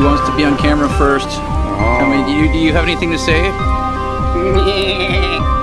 wants to be on camera first. Oh. I mean, do you have anything to say?